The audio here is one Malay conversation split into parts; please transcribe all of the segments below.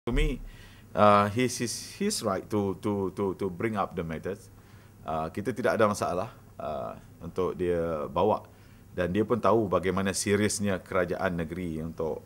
To me, he's right to bring up the matters. Kita tidak ada masalah untuk dia bawa, dan dia pun tahu bagaimana seriusnya kerajaan negeri untuk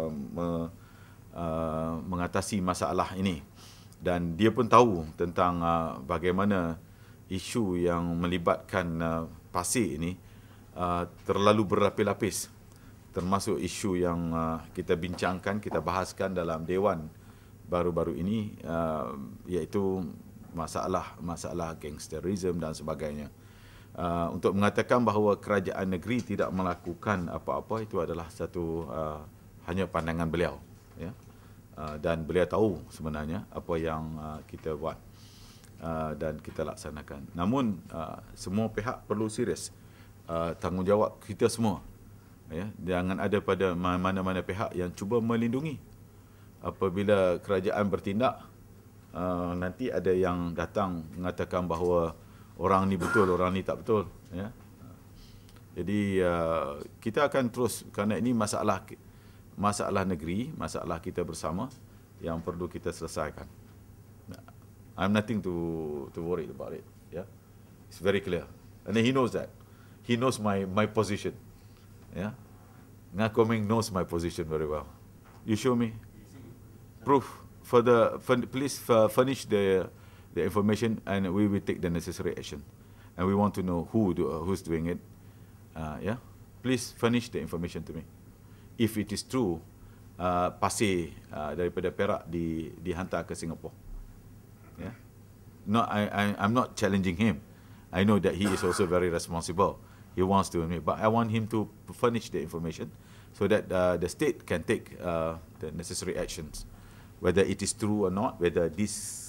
mengatasi masalah ini, dan dia pun tahu tentang bagaimana isu yang melibatkan pasir ini terlalu berlapis-lapis, termasuk isu yang kita bincangkan, kita bahaskan dalam Dewan baru-baru ini, iaitu masalah gangsterisme dan sebagainya. Untuk mengatakan bahawa kerajaan negeri tidak melakukan apa-apa, itu adalah satu hanya pandangan beliau, ya. Dan beliau tahu sebenarnya apa yang kita buat dan kita laksanakan. Namun semua pihak perlu serius, tanggungjawab kita semua, ya. Jangan ada pada mana-mana pihak yang cuba melindungi. Apabila kerajaan bertindak, nanti ada yang datang mengatakan bahawa orang ni betul, orang ni tak betul, ya. Jadi kita akan terus, kerana ini masalah negeri, masalah kita bersama yang perlu kita selesaikan. I'm nothing to worry about it, yeah. It's very clear, and he knows that. He knows my position, yeah. Ngah Komeng knows my position very well. You show me proof please furnish the information, and we will take the necessary action. And we want to know who's doing it. Yeah, please furnish the information to me. If it is true, pasir daripada Perak dihantar ke Singapore. Yeah, no, I'm not challenging him. I know that he is also very responsible. He wants to, but I want him to furnish the information so that the state can take the necessary actions. Whether it is true or not, whether this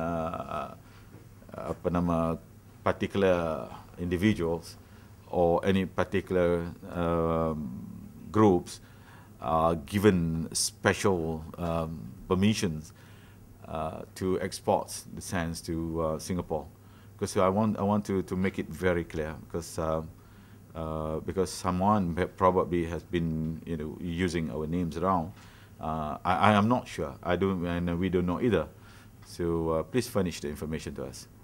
particular individuals or any particular groups are given special permissions to export the sands to Singapore, because I want to make it very clear, because someone probably has been using our names around. I am not sure. I don't, and we don't know either. So please furnish the information to us.